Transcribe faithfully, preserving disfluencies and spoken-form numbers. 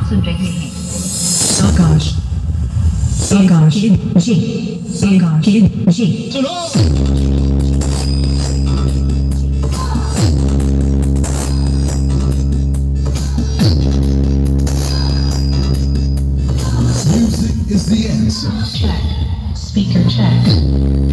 सुन रहे हैं। आकाश आकाश जी आकाश जी सुनो। Music is the answer. Check. Speaker check.